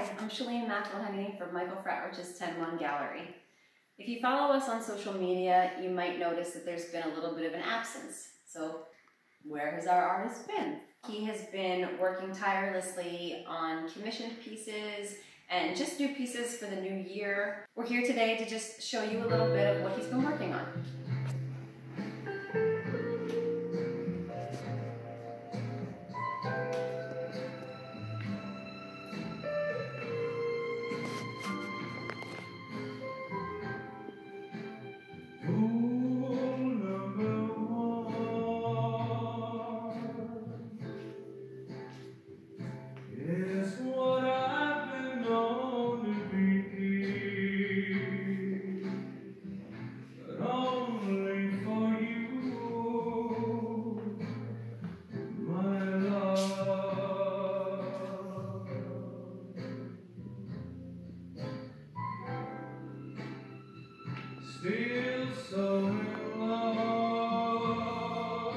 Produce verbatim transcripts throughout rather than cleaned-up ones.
Hi, I'm Shalene McElhenney from Michael Fratrich's ten one Gallery. If you follow us on social media, you might notice that there's been a little bit of an absence. So where has our artist been? He has been working tirelessly on commissioned pieces and just new pieces for the new year. We're here today to just show you a little bit of what he's been working on. Still so in love,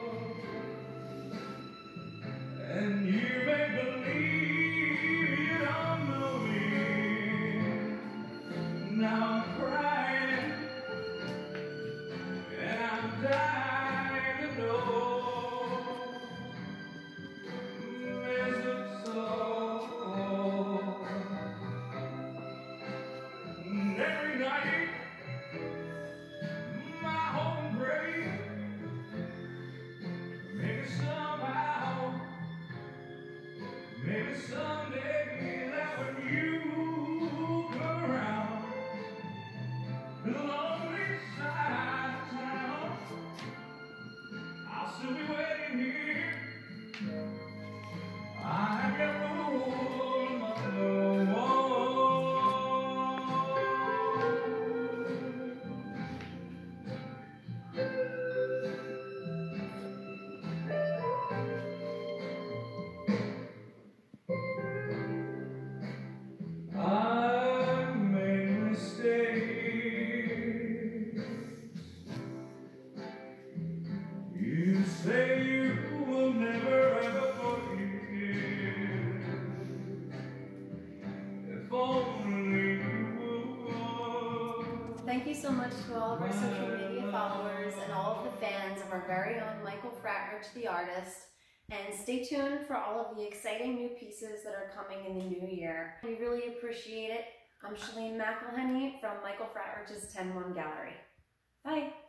and you may believe you don't know me. Now I'm crying, and I'm dying to know. There's a soul, and every night maybe someday that when you come around to the lonely side of town, I'll still be waiting here. I have got room my You say you will never ever forgive. If only you would. Thank you so much to all of our social media followers and all of the fans of our very own Michael Fratrich, the artist. And stay tuned for all of the exciting new pieces that are coming in the new year. We really appreciate it. I'm Shalene McElhenney from Michael Fratrich's ten one Gallery. Bye.